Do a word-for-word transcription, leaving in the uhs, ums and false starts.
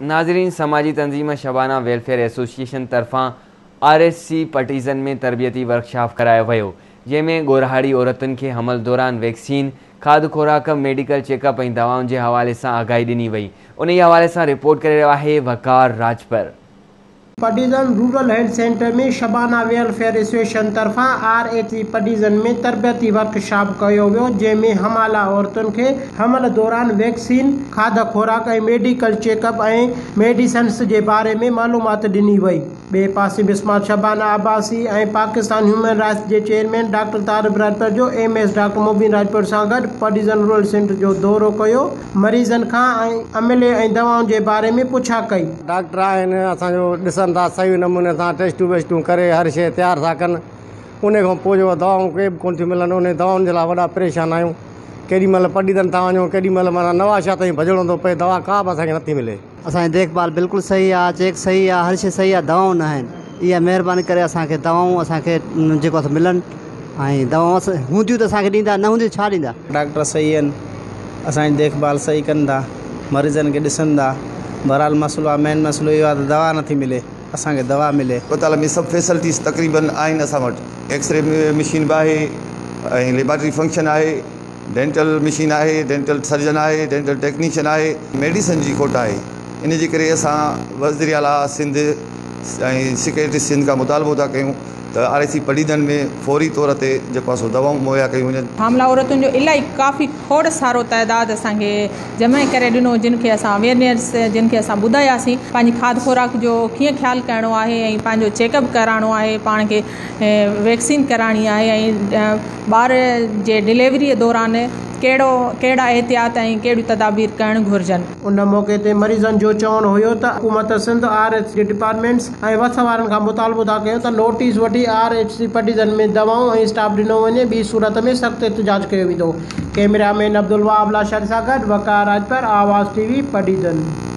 नाज़रीन, समाजी तंजीम शबाना वेलफेयर एसोसिएशन तरफां आर एस सी पटीज़न में तरबियती वर्कशॉप करायो वियो, जंहिंमें गोरहाड़ी औरतुनि खे हमल दौरान वैक्सीन, खाद खुराक, मेडिकल चेकअप ऐं दवाउनि जे हवाले सां आगाही ॾिनी वई। उन ई हवाले सां रिपोर्ट करे रहियो आहे Waqar Rajpar. Padidan rural health centre में शबाना वेलफेयर एसोसिएशन तरफां आर एच सी पटीजन में तरबियती वर्कशॉप कयो वियो, जंहिंमें हमाला औरतुनि खे हमल दौरान वैक्सीन, खाद खुराक ऐं मेडिकल चेकअप ऐं मेडिसिन्स जे बारे में मालूमात ॾिनी वई। ॿिए पासे बिस्मात शबाना अब्बासी ऐं पाकिस्तान ह्यूमन राइट्स जे चेयरमैन डॉक्टर तारिब राजपर जो M S doctor Mubeen Rajpar सां गॾु पटीजन रूरल सेंटर जो दौरो कयो, मरीज़नि खां ऐं अमले ऐं दवाउनि जे बारे में पुछा कई। डॉक्टर आहिनि, असांजो ॾिसनि था सही नमूने सां टेस्टूं वेस्टूं करे हर शइ तयारु था कनि। उन खां पोइ जो दवाऊं के बि कोन थियूं मिलनि, उन दवाउनि जे लाइ वॾा परेशान आहियूं। केॾी महिल पटीदन था वञूं, केॾी महिल माना नवाशा ताईं भॼणो थो पए, दवा का बि असांखे नथी मिले। असांजी देखभाल बिल्कुलु सही आहे, चेक सही आहे, हर शइ सही आहे, दवाऊं न आहिनि। इहा महिरबानी करे असांखे दवाऊं असांखे जेको आहे मिलनि ऐं दवाऊं हूंदियूं त असांखे ॾींदा, न हूंदियूं छा ॾींदा। डॉक्टर सही आहिनि, असांजी देखभाल सही कनि था, मरीज़नि खे ॾिसनि था। बहरहाल मसइलो आहे, मेन मसइलो इहो आहे त दवा नथी मिले, असांखे दवा मिले। अस्पताल में सभु फैसिलिटीज़ तक़रीबन आहिनि असां वटि। एक्सरे मशीन बि आहे ऐं लेबॉरेटरी फंक्शन आहे, डेंटल मशीन आहे, डेंटल सर्जन आहे, डेंटल टेक्नीशियन आहे, मेडिसिन जी खोट आहे। इन जे करे असां वज़ीर आला सिंध ऐं सेक्रेटरी सिंध खां मुतालबो था कयूं त आर एस सी पटीदन में फौरी तौर ते जेको आहे दवाऊं मुहैया कयूं वञनि। हामला औरतुनि जो इलाही काफ़ी खोड़ सारो तइदाद असांखे जमा करे ॾिनो, जिन खे असां अवेयरनेस जिन खे असां ॿुधायासीं पंहिंजी खाद खुराक जो कीअं ख़्यालु करिणो आहे ऐं पंहिंजो चेकअप कराइणो आहे, पाण खे वैक्सीन कराइणी आहे ऐं ॿार जे डिलीवरीअ दौरान कहिड़ो कहिड़ा एहतियात ऐं कहिड़ियूं तदाबीर करणु घुरिजनि। उन मौक़े ते मरीज़नि जो चवणु हुयो त हुकूमत Sindh R H C departments ऐं वस वारनि खां मुतालबो था कयूं त नोटिस वठी आर एच सी पटीजन में दवाऊं ऐं स्टाफ ॾिनो वञे, ॿी सूरत में सख़्तु एहतिजाज कयो वेंदो। कैमरामैन अब्दुल वाहब लाशारी सां गॾु वकार राजपर, आवाज़ टीवी पटीजन।